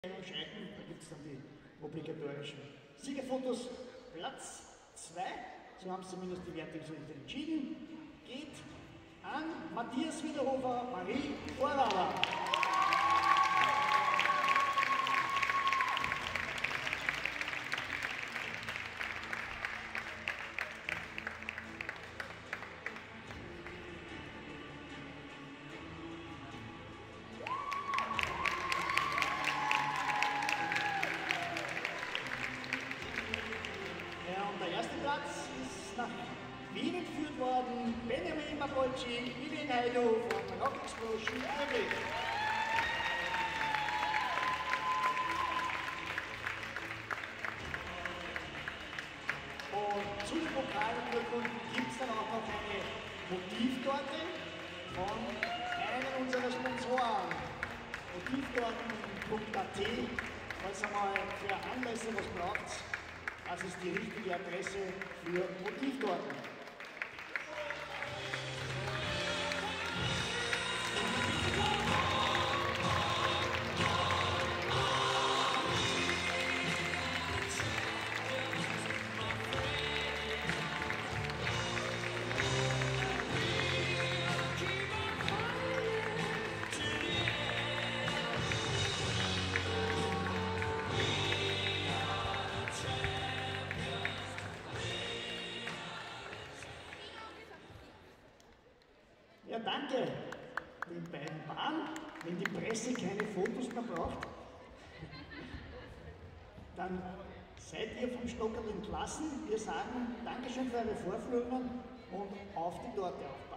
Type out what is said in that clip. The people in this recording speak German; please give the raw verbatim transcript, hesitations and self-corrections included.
Scheiden, da gibt es dann die obligatorischen Siegerfotos. Platz zwei, so haben zumindest die Wertungsrichter entschieden, geht an Matthias Wiederhofer, Marie Vorlader. Ja, und der erste Platz ist nach Wien geführt worden. Benjamin Mapolci, Vivian Heido von Rock Explosion Nürnberg. Und zu den Pokalurkunden gibt es dann auch noch eine Motivtorte von einem unserer Sponsoren. Motivtorten punkt at, falls ihr mal für Anlässe was braucht. Das ist die richtige Adresse für Motivtorten. Ja, danke den beiden Paaren. Wenn die Presse keine Fotos mehr braucht, dann seid ihr vom Stockerl entlassen. Wir sagen Dankeschön für eure Vorführungen und auf die Torte auf.